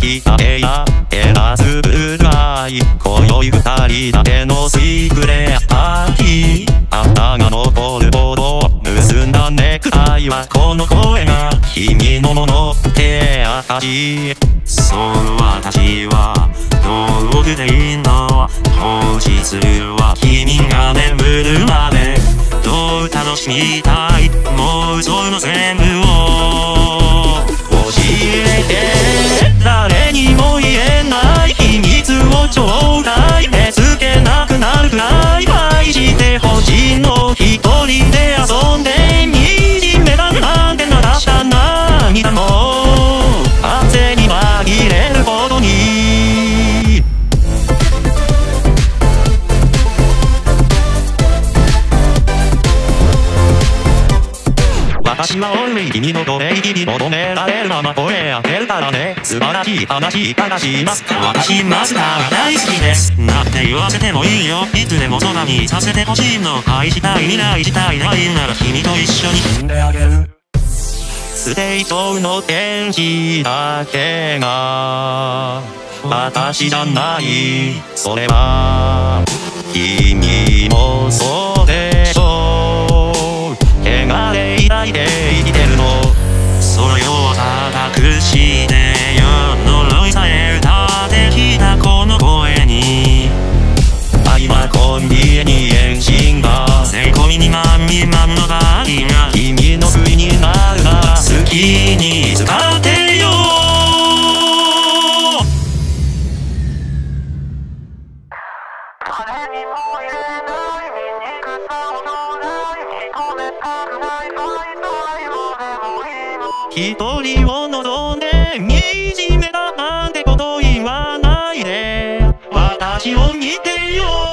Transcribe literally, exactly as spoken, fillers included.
きた部屋選らずぶらい今宵二人だけのシークレットパーティーあったが残るほど結んだネクタイはこの声が君のものって証そう私は道具でいいの放置するは君が眠るまでどう楽しみたいもうその全部を教えて誰にも言えない秘密をちょうだい手つけなくなるくらい愛してほしいの一人で遊んでみじめだなんて流した涙も汗に紛れるほどに私は always 君の声息に求められるまま声当てるからね素晴らしい話いただします私マスターが大好きですなんて言わせてもいいよいつでもそばにさせてほしいの愛したい未来したいないなら君と一緒に住んであげるステートの天使だけが私じゃないそれは君もそうでしょう汚れ抱いて生きてるのその世を叩くしてよ呪いさえ歌ってきたこの声に愛はコンビニエンシンが成功にまんみまんのバディが君の不意になるなら好きに使ってよ誰にも言えない醜さをどない引き込めたくないファイト愛をでもいいの一人を望んで惨めだなんてこと言わないで私を見てよ